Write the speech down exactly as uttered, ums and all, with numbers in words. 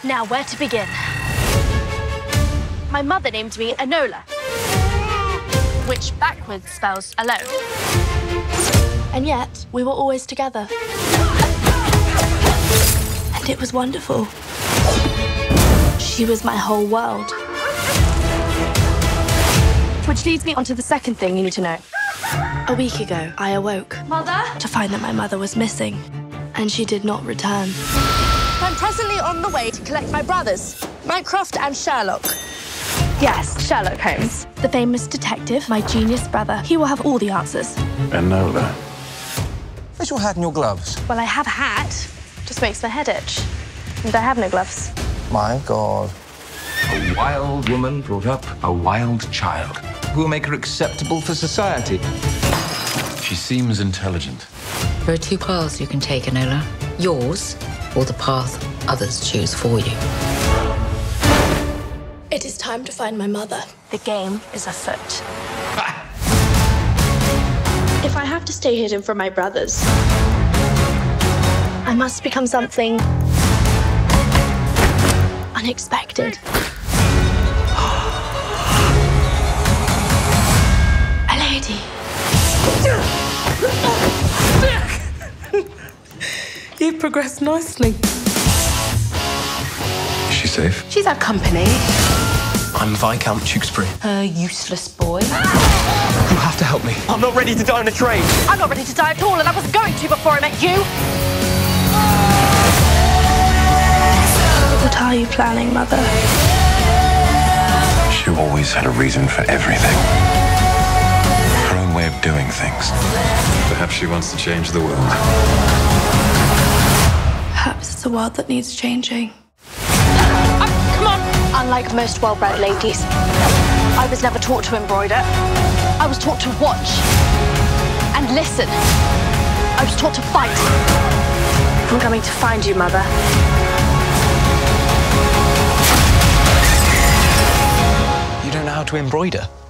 Now, where to begin? My mother named me Enola, which backwards spells alone. And yet, we were always together. And it was wonderful. She was my whole world. Which leads me on to the second thing you need to know. A week ago, I awoke. Mother? To find that my mother was missing, and she did not return. I'm presently on the way to collect my brothers, Mycroft and Sherlock. Yes, Sherlock Holmes. The famous detective, my genius brother. He will have all the answers. Enola. Where's your hat and your gloves? Well, I have a hat. Just makes my head itch. And I have no gloves. My God. A wild woman brought up a wild child who will make her acceptable for society. She seems intelligent. There are two paths you can take, Enola. Yours, or the path others choose for you. It is time to find my mother. The game is afoot. If I have to stay hidden from my brothers, I must become something unexpected. A lady. You've progressed nicely. Is she safe? She's had company. I'm Viscount Tewkesbury. A useless boy. You have to help me. I'm not ready to die on a train. I'm not ready to die at all, and I wasn't going to before I met you. What are you planning, Mother? She always had a reason for everything. Her own way of doing things. Perhaps she wants to change the world. Perhaps it's a world that needs changing. Oh, come on! Unlike most well-bred ladies, I was never taught to embroider. I was taught to watch and listen. I was taught to fight. I'm coming to find you, Mother. You don't know how to embroider?